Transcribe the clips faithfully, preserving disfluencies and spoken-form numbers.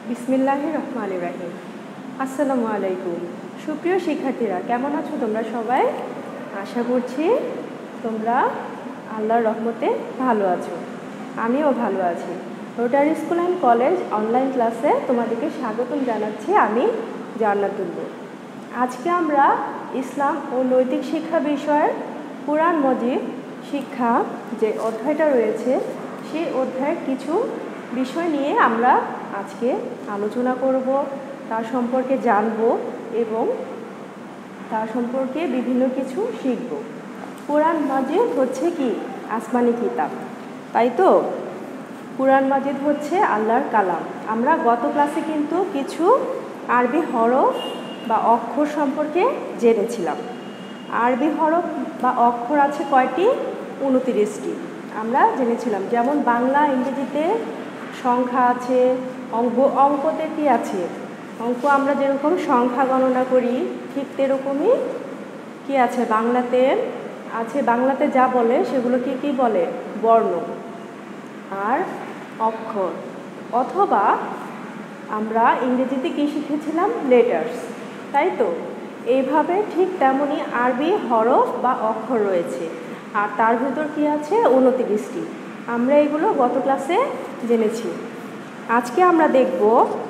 বিসমিল্লাহির রহমানির রহিম। আসসালামু আলাইকুম। সুপ্রিয় শিক্ষার্থীরা, কেমন আছো তোমরা সবাই? আশা করছি তোমরা আল্লাহর রহমতে ভালো আছো। আমিও ভালো আছি। Rotary school and college online ক্লাসে তোমাদেরকে স্বাগতম জানাচ্ছি। আমি জান্নাতুল্লাহ। আজকে আমরা ইসলাম ও নৈতিক শিক্ষা বিষয়ের কুরআন মজিদ শিক্ষা যে অধ্যায়টা রয়েছে সেই অধ্যায়ের কিছু বিষয় নিয়ে আমরা আজকে আলোচনা করব, তার সম্পর্কে জানব এবং তার সম্পর্কে বিভিন্ন কিছু শিখব। কুরআন মাজিদ হচ্ছে কি? আসমানি কিতাব, তাই তো? কুরআন মাজিদ হচ্ছে আল্লাহর কালাম। আমরা গত ক্লাসে কিন্তু কিছু আরবি হরফ বা অক্ষর সম্পর্কে জেনেছিলাম। আরবি হরফ বা অক্ষর আছে কয়টি? উনত্রিশটি আমরা জেনেছিলাম। যেমন বাংলা, ইংরেজিতে সংখ্যা আছে, অঙ্ক অঙ্কতে কি আছে? অঙ্ক আমরা যেরকম সংখ্যা গণনা করি ঠিক তেরকমই কি আছে বাংলাতে আছে। বাংলাতে যা বলে সেগুলো কি কি বলে? বর্ণ আর অক্ষর। অথবা আমরা ইংরেজিতে কি শিখেছিলাম? লেটার্স, তাই তো? এইভাবে ঠিক তেমনি আরবি হরফ বা অক্ষর রয়েছে, আর তার ভিতর কি আছে? উনত্রিশটি। আমরা এগুলো গত ক্লাসে জেনেছি। আজকে আমরা দেখব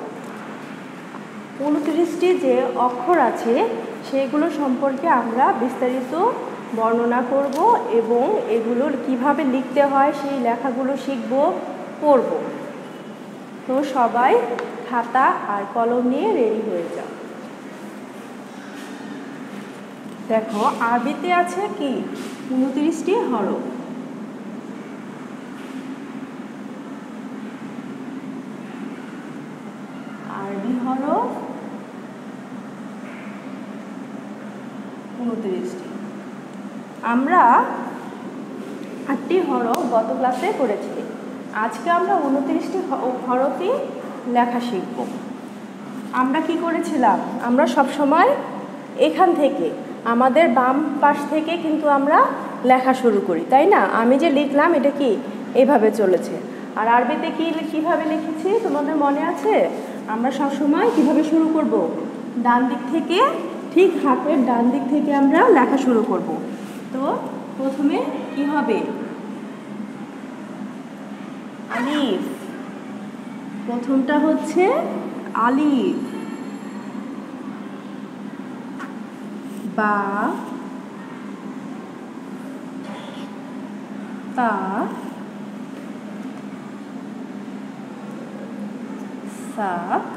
উনত্রিশটি যে অক্ষর আছে সেগুলো সম্পর্কে আমরা বিস্তারিত বর্ণনা করব এবং এগুলোর কিভাবে লিখতে হয় সেই লেখাগুলো শিখব, পড়ব। তো সবাই খাতা আর কলম নিয়ে রেডি হয়ে যাও। দেখো, আরবিতে আছে কি? উনত্রিশটি হরফ। আরবি হরফ উনত্রিশটি। আমরা আটটি হরফ গত ক্লাসে করেছি। আজকে আমরা উনত্রিশটি হরফই লেখা শিখব। আমরা কি করেছিলাম? আমরা সব সময় এখান থেকে আমাদের বাম পাশ থেকে কিন্তু আমরা লেখা শুরু করি, তাই না? আমি যে লিখলাম এটা কি এভাবে চলেছে। আর আরবিতে কি কিভাবে লিখেছি তোমাদের মনে আছে? আমরা সব সময় কিভাবে শুরু করব? ডান দিক থেকে, ঠিক হাতের ডান দিক থেকে আমরা লেখা শুরু করব। তো প্রথমে কি হবে? আলিফ। প্রথমটা হচ্ছে আলিফ। বা, তা, সা,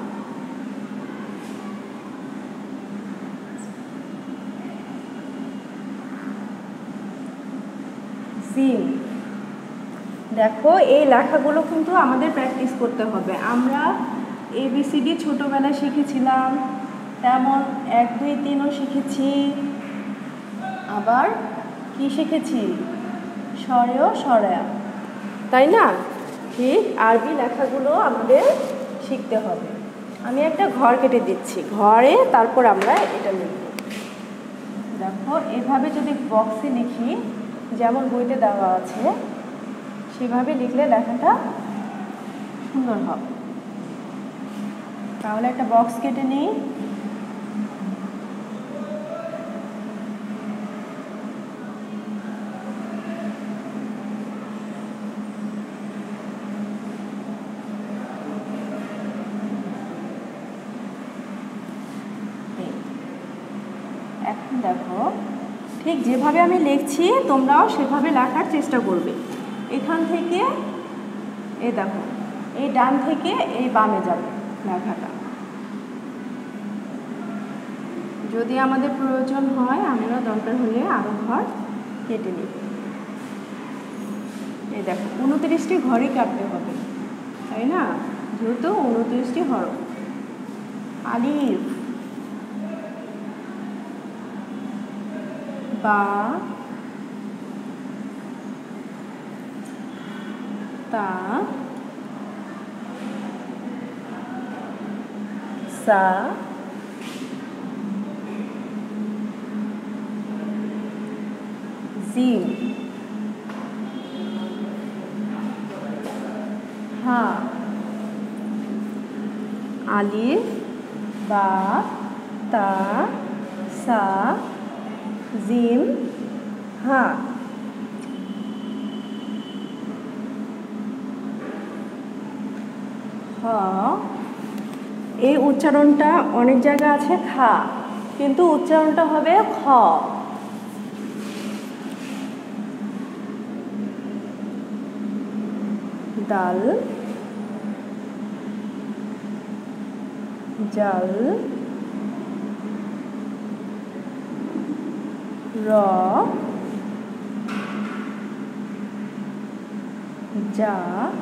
জিম। দেখো, এই লেখাগুলো কিন্তু আমাদের প্র্যাকটিস করতে হবে। আমরা এবিসিডি ছোটোবেলায় শিখেছিলাম, তেমন এক দুই তিনও শিখেছি। আবার কি শিখেছি? স্বরেও স্বরেয়া, তাই না? ঠিক আরবি লেখাগুলো আমাদের শিখতে হবে। আমি একটা ঘর কেটে দিচ্ছি, ঘরে তারপর আমরা এটা লিখব। দেখো, এভাবে যদি বক্সে লিখি, যেমন বইতে দেওয়া আছে সেভাবে লিখলে লেখাটা সুন্দর হবে। তাহলে একটা বক্স কেটে নিই। এখন দেখো, ঠিক যেভাবে আমি লিখছি তোমরাও সেভাবে লেখার চেষ্টা করবে। এখান থেকে এই দেখো, এই ডান থেকে এই বামে যাবে লেখাটা। যদি আমাদের প্রয়োজন হয় আমরা দরকার হলে আরো ঘর কেটে নিব। এই দেখো, উনত্রিশটি ঘরই কাটতে হবে, তাই না? যেহেতু উনত্রিশটি হরফ। আলিফ, বা, তা, সা, জিম, হা, আলিফ বা তা সা জিম হা। খ, এই উচ্চারণটা অনেক জায়গা আছে খা, কিন্তু উচ্চারণটা হবে খ। দাল জাল র যা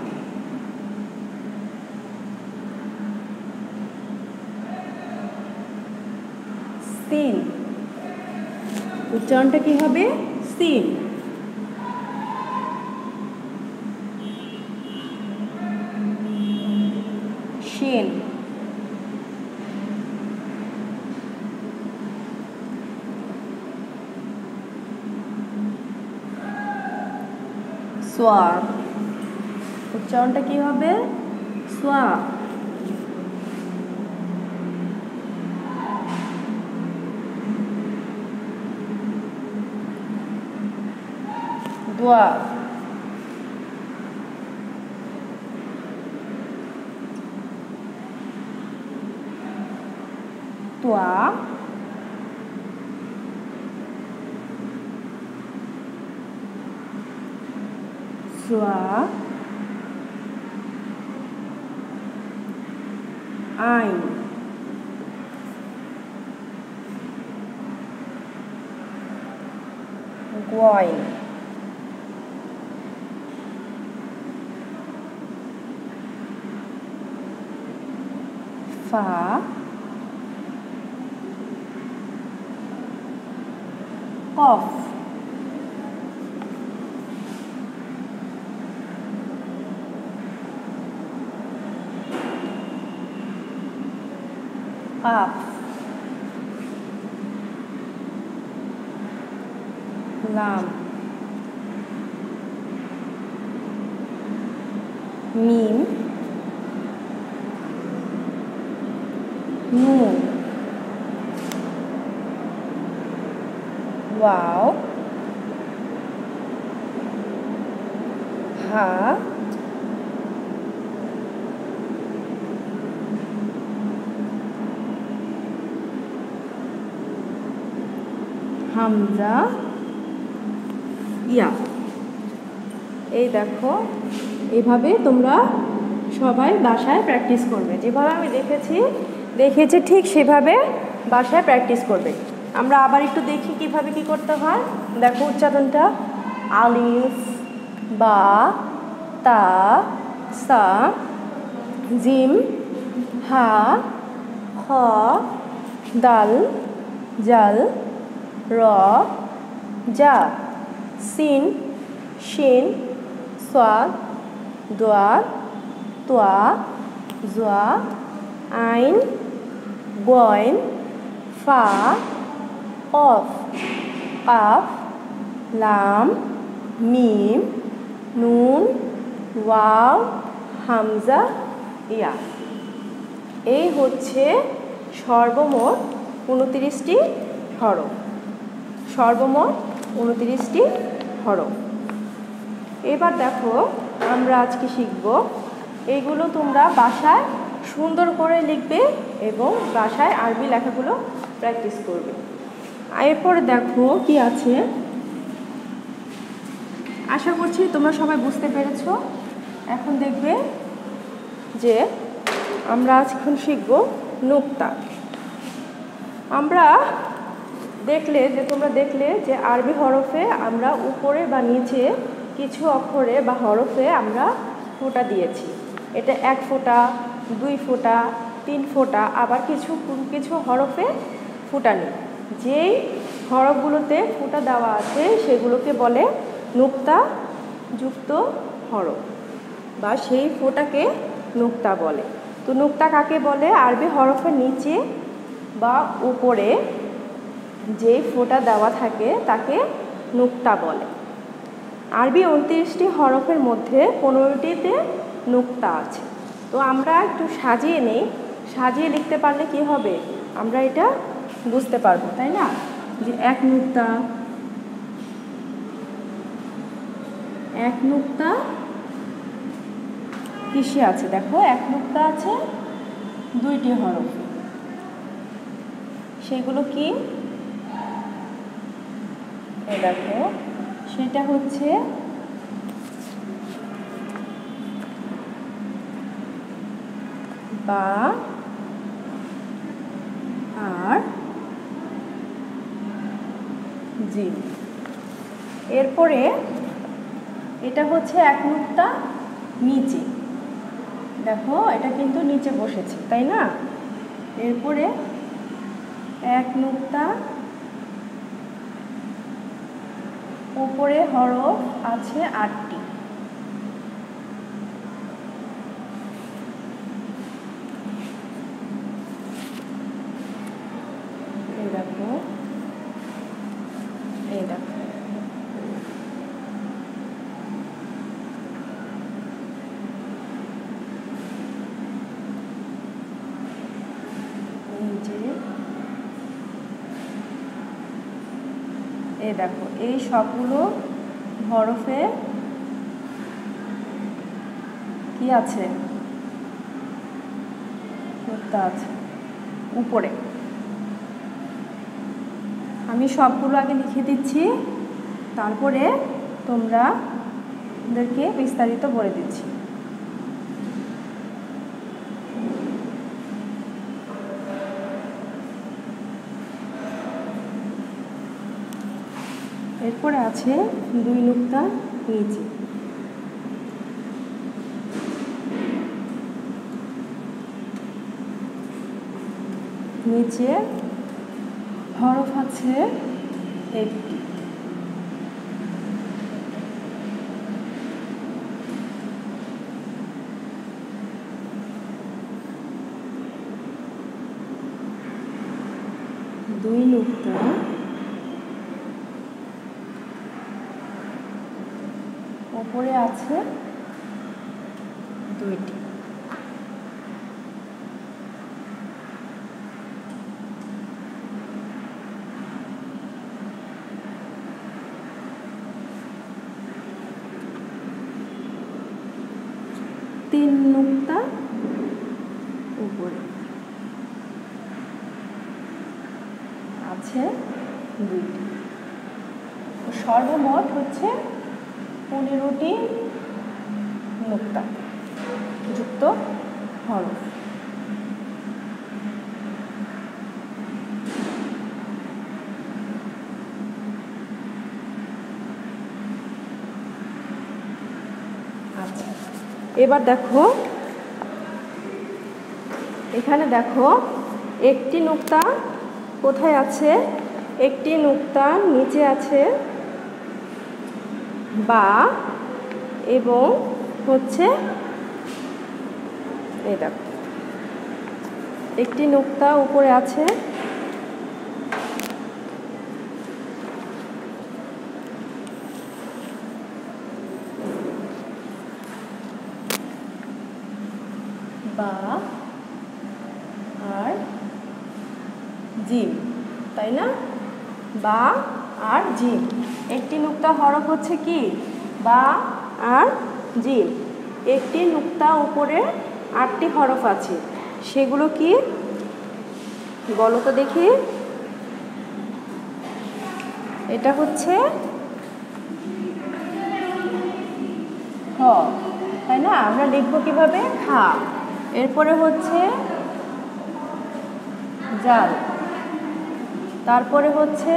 সিন। উচ্চারণটা কি হবে? সিন। শিন সোয়া। উচ্চারণটা কি হবে? সোয়া। দোয়া তোয়া সোয়া আইন গোয়াইন ফা কফ কাফ লাম মিম নুন ওয়াও হা হামজা ইয়া। এই দেখো, এইভাবে তোমরা সবাই বাসায় প্র্যাকটিস করবে। যেভাবে আমি দেখেছি দেখেছি ঠিক সেভাবে বাসায় প্র্যাকটিস করবে। আমরা আবার একটু দেখি কিভাবে কি করতে হয়। দেখো উচ্চারণটা আলিফ বা তা সা জিম হা খ দাল জাল র যা সিন শিন সোয়াদ দোয়া তোয়া জোয়া আইন বয়ন ফা কফ কাফ লাম মিম নুন ওয়াও হামজা ইয়া। এই হচ্ছে সর্বমোট উনত্রিশটি হরফ। সর্বমোট উনত্রিশটি হরফ। এবার দেখো আমরা আজকে শিখব, এইগুলো তোমরা বাসায় সুন্দর করে লিখবে এবং বাসায় আরবি লেখাগুলো প্র্যাকটিস করবে। এরপরে দেখো কি আছে, আশা করছি তোমরা সবাই বুঝতে পেরেছ। এখন দেখবে যে আমরা আজকে শিখব নুক্তা। আমরা দেখলে যে তোমরা দেখলে যে আরবি হরফে আমরা উপরে বা নিচে কিছু অক্ষরে বা হরফে আমরা ফোঁটা দিয়েছি। এটা এক ফোঁটা, দুই ফোঁটা, তিন ফোঁটা, আবার কিছু কিছু হরফে ফোঁটা নেই। যেই হরফগুলোতে ফোঁটা দেওয়া আছে সেগুলোকে বলে নুক্তা যুক্ত হরফ, বা সেই ফোঁটাকে নুক্তা বলে। তো নুক্তা কাকে বলে? আরবি হরফের নিচে বা উপরে যেই ফোঁটা দেওয়া থাকে তাকে নুক্তা বলে। আরবি উনত্রিশটি হরফের মধ্যে পনেরোটিতে নুক্তা আছে। তো আমরা একটু সাজিয়ে নেই, সাজিয়ে লিখতে পারলে কি হবে, আমরা এটা বুঝতে পারবো, তাই না? যে এক নুক্তা, এক নুক্তা কিসে আছে? দেখো এক নুক্তা আছে দুইটি হরফ, সেগুলো কি? এই দেখো, সেটা হচ্ছে বা আর জিম। এরপরে এটা হচ্ছে এক নুক্তা নিচে, দেখো এটা কিন্তু নিচে বসেছে, তাই না? এরপরে এক নুক্তা উপরে হরফ আছে আটটি, এই দেখো, এই দেখো, এই দেখো, এই সবগুলো হরফে কি আছে? নুক্তা আছে উপরে। আমি সবগুলো আগে লিখে দিচ্ছি, তারপরে তোমরা ওদেরকে বিস্তারিত বলে দিচ্ছি। এরপরে আছে দুই নুক্তা নিচে, নিচে হরফ আছে একটি, দুই নুক্তা উপরে আছে দুইটি, তিন নুক্তা উপরে আছে দুইটি, সর্বমোট হচ্ছে পনেরোটি নুক্তা যুক্ত হরফ। আচ্ছা, এবার দেখো এখানে, দেখো একটি নুক্তা কোথায় আছে? একটি নুক্তা নিচে আছে বা, এবং হচ্ছে এই দেখো একটি নুক্তা উপরে আছে বা আর জিম, তাই না? বা আর জিম, একটি নুক্তা হরফ হচ্ছে কি? বা আর জিম। একটি নুক্তা উপরে আটটি হরফ আছে, সেগুলো কি বলো তো দেখি? এটা হচ্ছে খ, তাই না? আমরা লিখবো কিভাবে? খা। এরপরে হচ্ছে জাল, তারপরে হচ্ছে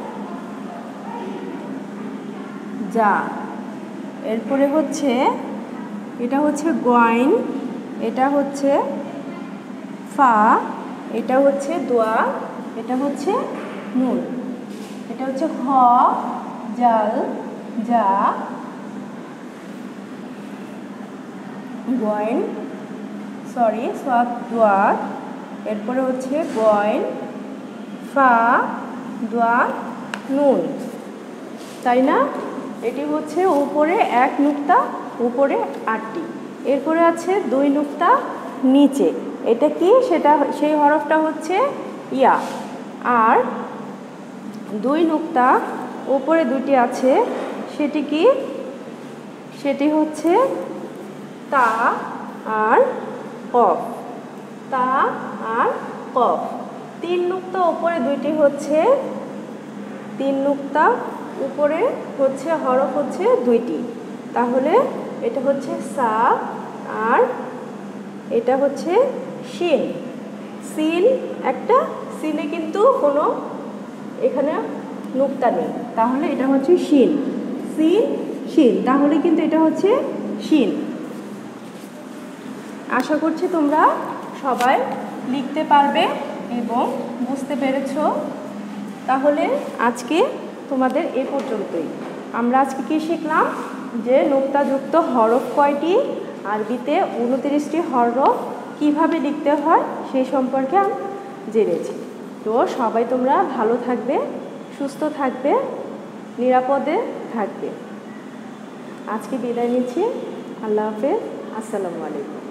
যা, এরপরে হচ্ছে এটা হচ্ছে গয়ন, এটা হচ্ছে ফা, এটা হচ্ছে দোয়া, এটা হচ্ছে নুন, এটা হচ্ছে খ, জাল, যা, গয়ন, সরি সাদ দোয়া, এরপরে হচ্ছে গয়ন, ফা, দোয়া, নুন, তাই না? এটি হচ্ছে উপরে এক নুক্তা উপরে আটটি, এরপরে আছে দুই নুক্তা নিচে। এটা কি? সেটা সেই হরফটা হচ্ছে ইয়া। আর দুই নুক্তা উপরে দুটি আছে, সেটি কি? সেটি হচ্ছে তা আর কফ। তা আর কফ। তিন নুক্তা উপরে দুইটি হচ্ছে, তিন নুক্তা উপরে হচ্ছে হরফ হচ্ছে দুইটি। তাহলে এটা হচ্ছে সা আর এটা হচ্ছে শিন। সিন একটা, সিনে কিন্তু কোনো এখানে নুক্তা নেই, তাহলে এটা হচ্ছে শিন। সিন শিন, তাহলে কিন্তু এটা হচ্ছে শিন। আশা করছি তোমরা সবাই লিখতে পারবে এবং বুঝতে পেরেছো। তাহলে আজকে তোমাদের এ পর্যন্তই। আমরা আজকে কি শিখলাম? যে নুক্তাযুক্ত হরফ কয়টি, আরবিতে উনত্রিশটি হরফ কিভাবে লিখতে হয় সেই সম্পর্কে আমি জেনেছি। তো সবাই তোমরা ভালো থাকবে, সুস্থ থাকবে, নিরাপদে থাকবে। আজকে বিদায় নিচ্ছি। আল্লাহ হাফেজ। আসসালামু আলাইকুম।